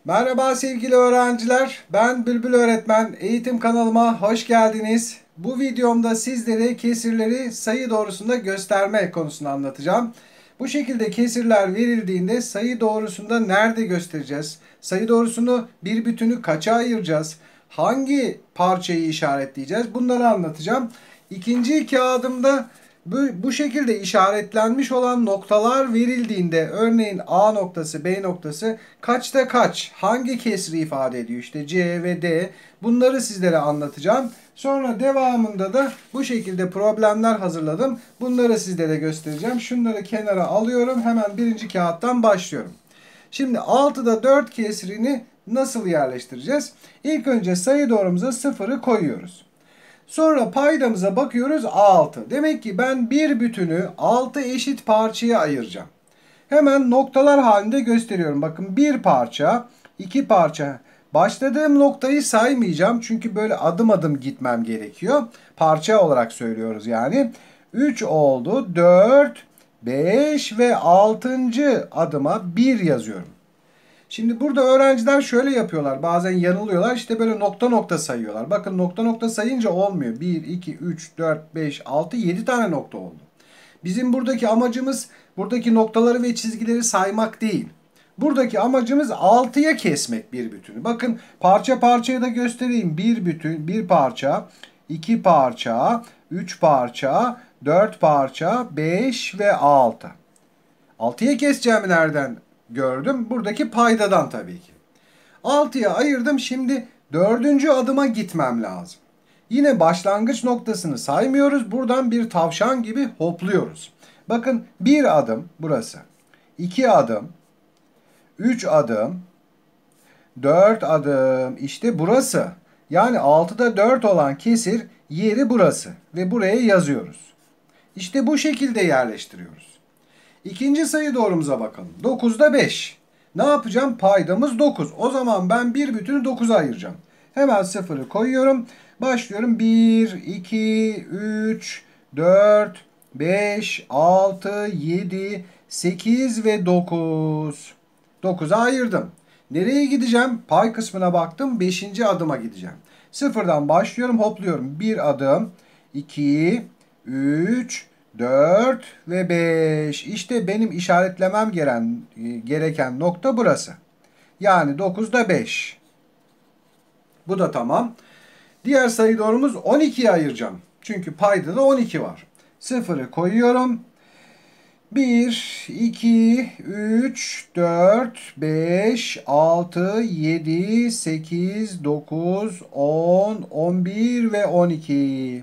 Merhaba sevgili öğrenciler. Ben Bülbül Öğretmen. Eğitim kanalıma hoş geldiniz. Bu videomda sizlere kesirleri sayı doğrusunda gösterme konusunu anlatacağım. Bu şekilde kesirler verildiğinde sayı doğrusunda nerede göstereceğiz? Sayı doğrusunu bir bütünü kaça ayıracağız? Hangi parçayı işaretleyeceğiz? Bunları anlatacağım. İkinci kağıdımda bu şekilde işaretlenmiş olan noktalar verildiğinde örneğin A noktası, B noktası kaçta kaç, hangi kesri ifade ediyor? İşte C ve D, bunları sizlere anlatacağım. Sonra devamında da bu şekilde problemler hazırladım. Bunları sizlere göstereceğim. Şunları kenara alıyorum. Hemen birinci kağıttan başlıyorum. Şimdi 6'da 4 kesrini nasıl yerleştireceğiz? İlk önce sayı doğrumuza 0'ı koyuyoruz. Sonra paydamıza bakıyoruz 6. Demek ki ben bir bütünü 6 eşit parçaya ayıracağım. Hemen noktalar halinde gösteriyorum. Bakın bir parça, iki parça. Başladığım noktayı saymayacağım. Çünkü böyle adım adım gitmem gerekiyor. Parça olarak söylüyoruz yani. 3 oldu, 4, 5 ve 6. adıma 1 yazıyorum. Şimdi burada öğrenciler şöyle yapıyorlar. Bazen yanılıyorlar. İşte böyle nokta nokta sayıyorlar. Bakın nokta nokta sayınca olmuyor. 1, 2, 3, 4, 5, 6, 7 tane nokta oldu. Bizim buradaki amacımız buradaki noktaları ve çizgileri saymak değil. Buradaki amacımız 6'ya kesmek bir bütünü. Bakın parça parçaya da göstereyim. Bir bütün, bir parça, iki parça, üç parça, dört parça, 5 ve 6. 6'ya keseceğimi nereden gördüm? Buradaki paydadan tabii ki. 6'ya ayırdım. Şimdi dördüncü adıma gitmem lazım. Yine başlangıç noktasını saymıyoruz. Buradan bir tavşan gibi hopluyoruz. Bakın bir adım burası. 2 adım. 3 adım. 4 adım. İşte burası. Yani 6'da 4 olan kesir yeri burası. Ve buraya yazıyoruz. İşte bu şekilde yerleştiriyoruz. İkinci sayı doğrumuza bakalım. 9'da 5. Ne yapacağım? Paydamız 9. O zaman ben bir bütünü 9'a ayıracağım. Hemen sıfırı koyuyorum. Başlıyorum. 1, 2, 3, 4, 5, 6, 7, 8 ve 9. 9'a ayırdım. Nereye gideceğim? Pay kısmına baktım. 5. adıma gideceğim. Sıfırdan başlıyorum. Hopluyorum. 1 adım. 2, 3, 4 ve 5. İşte benim işaretlemem gereken nokta burası. Yani 9'da 5. Bu da tamam. Diğer sayı doğrumuz 12'ye ayıracağım. Çünkü payda da 12 var. Sıfırı koyuyorum. 1, 2, 3, 4, 5, 6, 7, 8, 9, 10, 11 ve 12.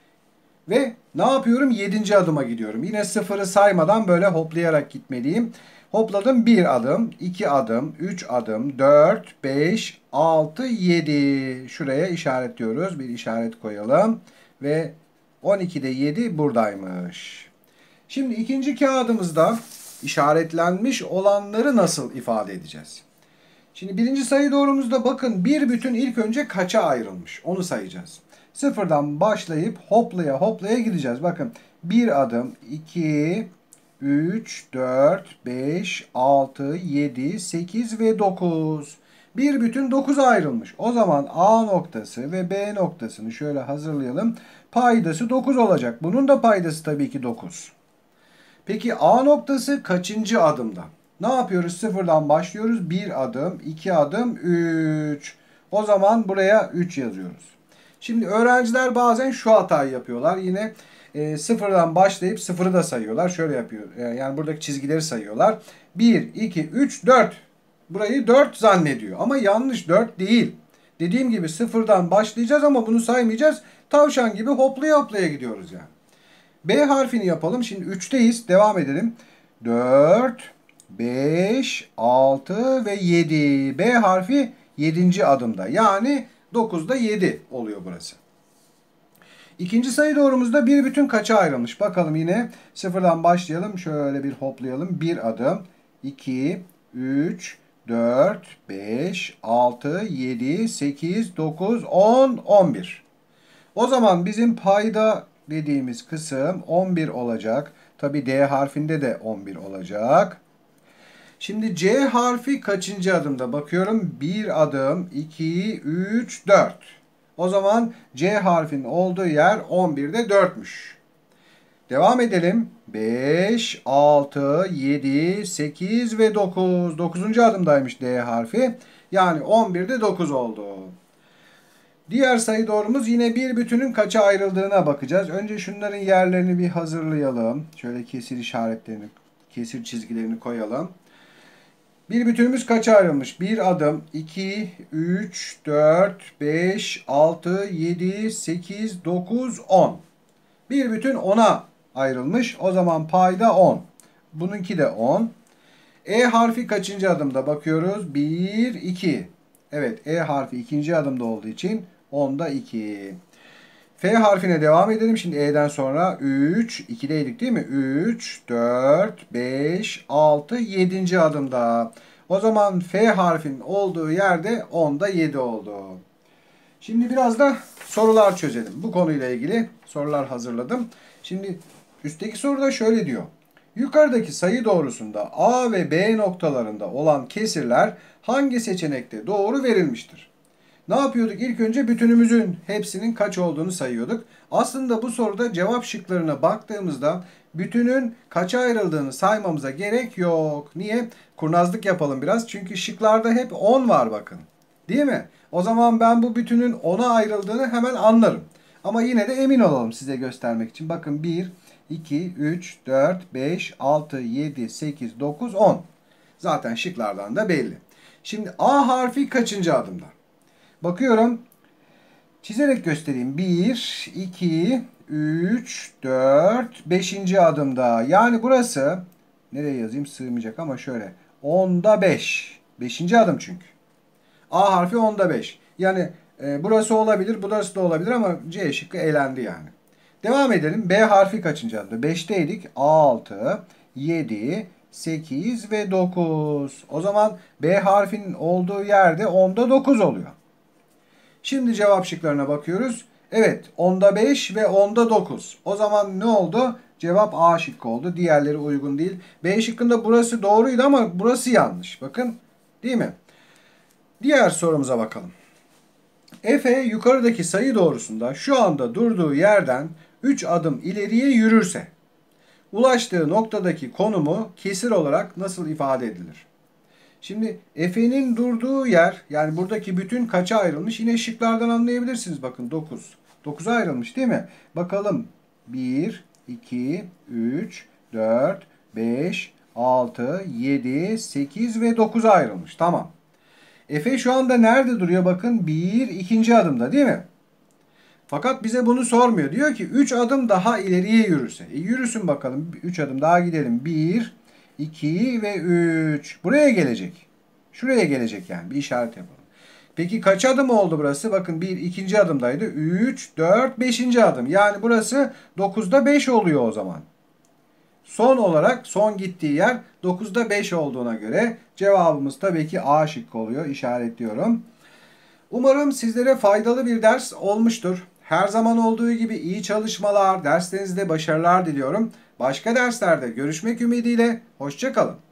Ve ne yapıyorum? 7. adıma gidiyorum. Yine sıfırı saymadan böyle hoplayarak gitmeliyim. Hopladım 1 adım, 2 adım, 3 adım, 4, 5, 6, 7. Şuraya işaretliyoruz. Bir işaret koyalım. Ve 12'de 7 buradaymış. Şimdi ikinci kağıdımızda işaretlenmiş olanları nasıl ifade edeceğiz? Şimdi birinci sayı doğrumuzda bakın bir bütün ilk önce kaça ayrılmış? Onu sayacağız. Sıfırdan başlayıp hoplaya hoplaya gideceğiz. Bakın bir adım, 2, 3, 4, 5, 6, 7, 8 ve 9. Bir bütün 9'a ayrılmış. O zaman A noktası ve B noktasını şöyle hazırlayalım. Paydası 9 olacak. Bunun da paydası tabii ki 9. Peki A noktası kaçıncı adımda? Ne yapıyoruz? Sıfırdan başlıyoruz. Bir adım, iki adım, 3. O zaman buraya 3 yazıyoruz. Şimdi öğrenciler bazen şu hatayı yapıyorlar. Yine sıfırdan başlayıp sıfırı da sayıyorlar. Şöyle yapıyor. Yani buradaki çizgileri sayıyorlar. 1, 2, 3, 4. Burayı 4 zannediyor. Ama yanlış, 4 değil. Dediğim gibi sıfırdan başlayacağız ama bunu saymayacağız. Tavşan gibi hoplaya hoplaya gidiyoruz yani. B harfini yapalım. Şimdi 3'teyiz. Devam edelim. 4, 5, 6 ve 7. B harfi 7. adımda. Yani 9'da 7 oluyor burası. İkinci sayı doğrumuzda bir bütün kaça ayrılmış? Bakalım yine sıfırdan başlayalım. Şöyle bir hoplayalım. Bir adım. 2, 3, 4, 5, 6, 7, 8, 9, 10, 11. O zaman bizim payda dediğimiz kısım 11 olacak. Tabi D harfinde de 11 olacak. Şimdi C harfi kaçıncı adımda? Bakıyorum 1 adım, 2, 3, 4. O zaman C harfinin olduğu yer 11'de 4'müş. Devam edelim. 5, 6, 7, 8 ve 9. 9. adımdaymış D harfi. Yani 11'de 9 oldu. Diğer sayı doğrumuz yine bir bütünün kaça ayrıldığına bakacağız. Önce şunların yerlerini bir hazırlayalım. Şöyle kesir işaretlerini, kesir çizgilerini koyalım. Bir bütünümüz kaça ayrılmış? 1 adım, 2, 3, 4, 5, 6, 7, 8, 9, 10. Bir bütün 10'a ayrılmış. O zaman payda 10. Bununki de 10. E harfi kaçıncı adımda? Bakıyoruz. 1, 2. Evet, E harfi ikinci adımda olduğu için 10'da 2. F harfine devam edelim. Şimdi E'den sonra 3, 2'deydik değil mi? 3, 4, 5, 6, 7. adımda. O zaman F harfinin olduğu yerde 10'da 7 oldu. Şimdi biraz da sorular çözelim. Bu konuyla ilgili sorular hazırladım. Şimdi üstteki soruda şöyle diyor. Yukarıdaki sayı doğrusunda A ve B noktalarında olan kesirler hangi seçenekte doğru verilmiştir? Ne yapıyorduk? İlk önce bütünümüzün hepsinin kaç olduğunu sayıyorduk. Aslında bu soruda cevap şıklarına baktığımızda bütünün kaça ayrıldığını saymamıza gerek yok. Niye? Kurnazlık yapalım biraz. Çünkü şıklarda hep 10 var bakın. Değil mi? O zaman ben bu bütünün 10'a ayrıldığını hemen anlarım. Ama yine de emin olalım size göstermek için. Bakın 1, 2, 3, 4, 5, 6, 7, 8, 9, 10. Zaten şıklardan da belli. Şimdi A harfi kaçıncı adımda? Bakıyorum. Çizerek göstereyim. 1, 2, 3, 4, 5. adımda. Yani burası, nereye yazayım sığmayacak ama şöyle. 10'da 5. 5. adım çünkü. A harfi 10'da 5. Yani burası olabilir, burası da olabilir ama C şıkkı elendi yani. Devam edelim. B harfi kaçıncı adımda? 5'teydik. 6, 7, 8 ve 9. O zaman B harfinin olduğu yerde 10'da 9 oluyor. Şimdi cevap şıklarına bakıyoruz. Evet, 10'da 5 ve 10'da 9. O zaman ne oldu? Cevap A şıkkı oldu. Diğerleri uygun değil. B şıkkında burası doğruydu ama burası yanlış. Bakın, değil mi? Diğer sorumuza bakalım. Efe yukarıdaki sayı doğrusunda şu anda durduğu yerden 3 adım ileriye yürürse ulaştığı noktadaki konumu kesir olarak nasıl ifade edilir? Şimdi Efe'nin durduğu yer, yani buradaki bütün kaça ayrılmış? Yine şıklardan anlayabilirsiniz. Bakın 9. 9'a ayrılmış değil mi? Bakalım. 1, 2, 3, 4, 5, 6, 7, 8 ve 9'a ayrılmış. Tamam. Efe şu anda nerede duruyor? Bakın 1, ikinci adımda değil mi? Fakat bize bunu sormuyor. Diyor ki 3 adım daha ileriye yürürse. Yürüsün bakalım. 3 adım daha gidelim. 1, 2 ve 3. Buraya gelecek. Şuraya gelecek yani. Bir işaret yapalım. Peki kaç adım oldu burası? Bakın 1, ikinci adımdaydı. 3, 4, 5. adım. Yani burası 9'da 5 oluyor o zaman. Son olarak son gittiği yer 9'da 5 olduğuna göre cevabımız tabii ki A şıkkı oluyor. İşaretliyorum. Umarım sizlere faydalı bir ders olmuştur. Her zaman olduğu gibi iyi çalışmalar, derslerinizde başarılar diliyorum. Başka derslerde görüşmek ümidiyle, hoşça kalın.